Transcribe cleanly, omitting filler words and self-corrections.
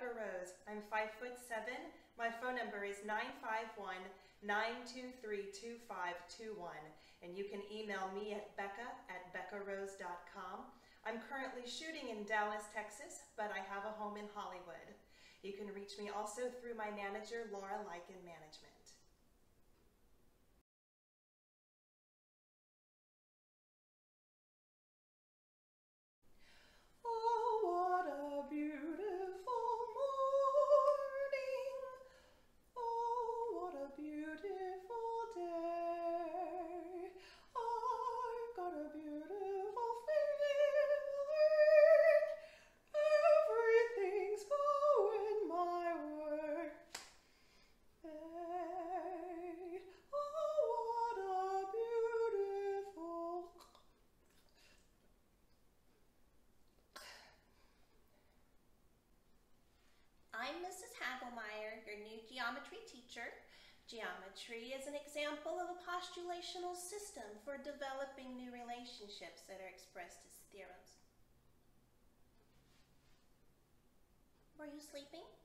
Becca Rose. I'm 5'7". My phone number is 951-923-2521, and you can email me at becca@beccarose.com. I'm currently shooting in Dallas, Texas, but I have a home in Hollywood. You can reach me also through my manager, Laura Lycan Management. Oh, what a beautiful morning. Oh, what a beautiful day. I've got a beautiful feeling. Everything's going my way. Hey, oh, what a beautiful... I'm Mrs. Hagelmeyer, your new geometry teacher. Geometry is an example of a postulational system for developing new relationships that are expressed as theorems. Were you sleeping?